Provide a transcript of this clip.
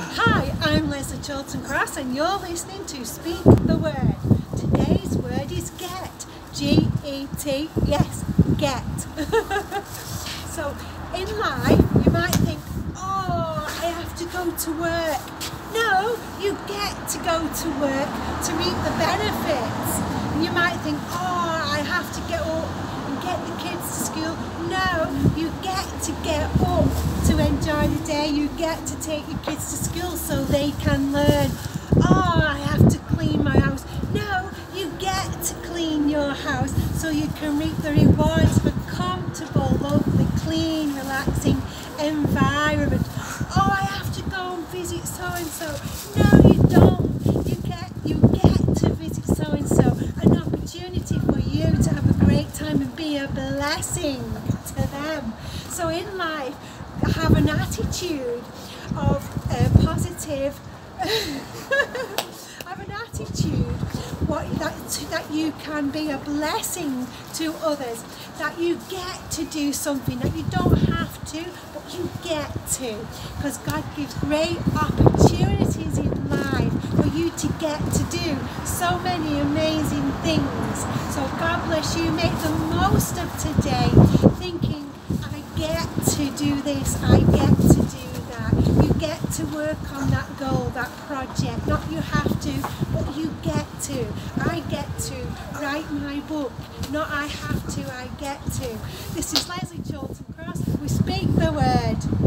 Hi, I'm Leslie Chilton Cross and you're listening to Speak the Word. Today's word is get. G-E-T, yes, get. So in life you might think, oh, I have to go to work. No, you get to go to work to reap the benefits. And you might think, oh, I have to get up and get the kids to school. No, you get up to enjoy the day. You get to take your kids to school so they can learn. Oh, I have to clean my house. No, you get to clean your house so you can reap the rewards of a comfortable, lovely, clean, relaxing environment. Oh, I have to go and visit so-and-so. No, you don't. You get to visit so-and-so. An opportunity for you to have a great time and be a blessing to them. So in life, have an attitude of positive have an attitude that you can be a blessing to others, that you get to do something, that you don't have to, but you get to, because God gives great opportunities in life for you to get to do so many amazing things. So God bless you. Make the most of today, thinking, I get to do this, I get to do that. You get to work on that goal, that project. Not you have to, but you get to. I get to write my book. Not I have to, I get to. This is Leslie Chilton Cross. We speak the word.